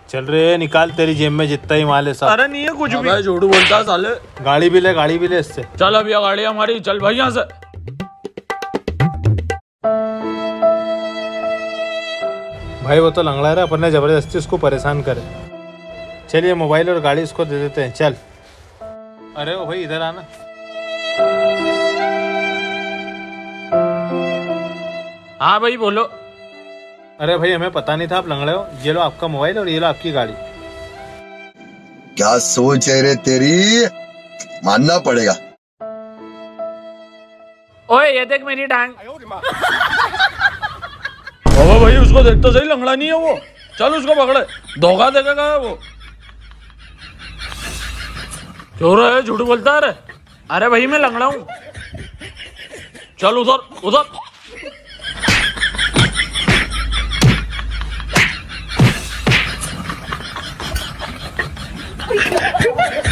चल रहे निकाल तेरी जेब में जितना ही माल है सब। अरे नहीं है कुछ भी। झूठ बोलता है साले। गाड़ी भी ले इससे। चल अब ये गाड़ी हमारी, चल भाई यहाँ से। भाई वो तो लंगड़ा रहा, अपन ने जबरदस्ती उसको परेशान करे। चलिए मोबाइल और गाड़ी उसको दे देते हैं, चल। अरे ओ भाई इधर आना। हाँ भाई बोलो। अरे भाई हमें पता नहीं था आप लंगड़े हो। ये लो आपका मोबाइल और ये लो आपकी गाड़ी। क्या सोच है रे तेरी, मानना पड़ेगा। ओए ये देख मेरी टांग। बाबा भाई उसको देख तो सही, लंगड़ा नहीं है वो। चल उसको पकड़े, धोखा देगा वो। चोर है, झूठ बोलता है। अरे भाई मैं लंगड़ा हूँ। चल उधर उधर। Ha ha ha!